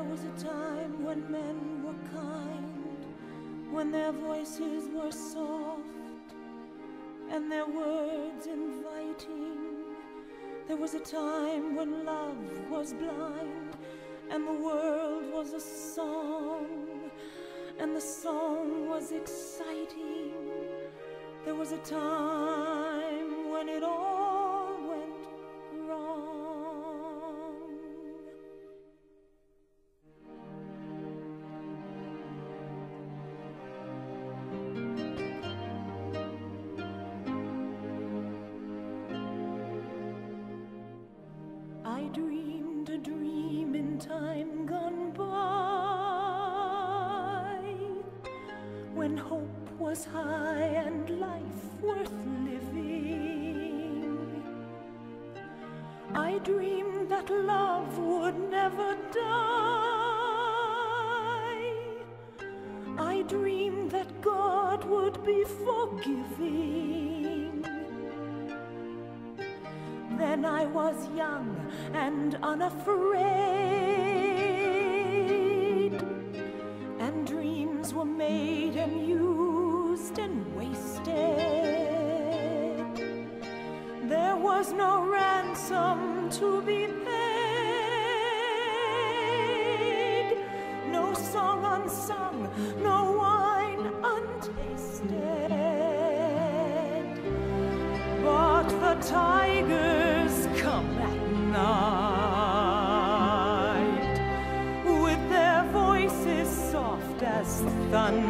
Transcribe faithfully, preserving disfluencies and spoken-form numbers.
was a time when men were kind, when their voices were soft and their words inviting. There was a time when love was blind and the world was a song, and the song was exciting. There was a time when it all went wrong. I dreamed a dream in time gone by, when hope was high and life worth living. I dreamed that love would never die. I dreamed that God would be forgiving. Then I was young and unafraid, and dreams were made and used and wasted. There was no ransom to be paid, no song unsung, no wine untasted. But the tigers come at night, with their voices soft as thunder.